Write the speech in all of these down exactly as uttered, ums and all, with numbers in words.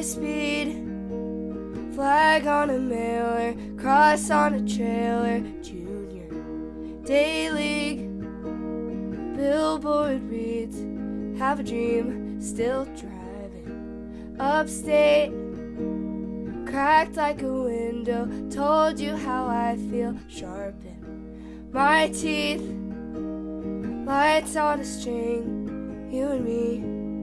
speed. Flag on a mailer, cross on a trailer. Junior Day League. Billboard reads, have a dream, still driving upstate. Cracked like a window, told you how I feel. Sharpen my teeth, lights on a string, you and me.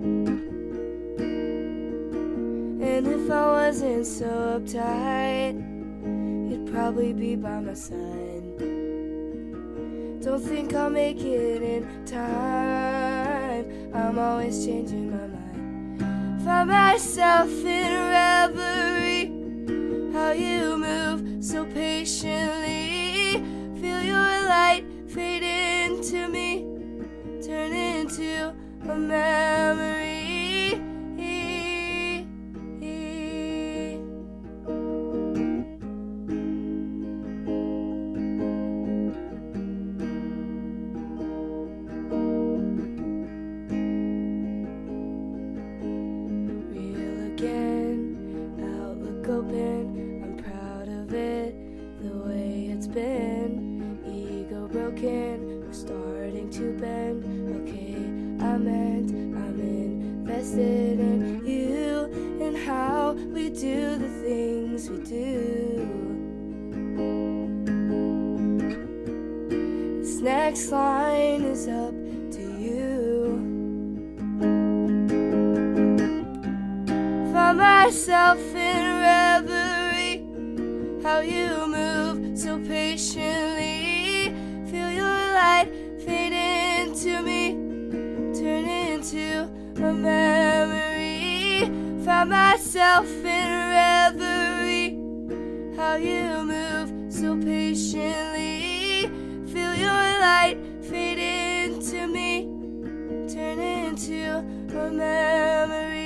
And if I wasn't so uptight, you'd probably be by my side. Don't think I'll make it in time, I'm always changing my mind. Find myself in reverie, how you move so patiently. Feel your light fade into me, turn into a memory. Open, I'm proud of it, the way it's been. Ego broken, we're starting to bend. Okay, I meant I'm invested in you and how we do the things we do. This next line is up to you. Find myself in reverie, how you move so patiently. Feel your light fade into me, turn into a memory. Find myself in reverie, how you move so patiently. Feel your light fade into me, turn into a memory.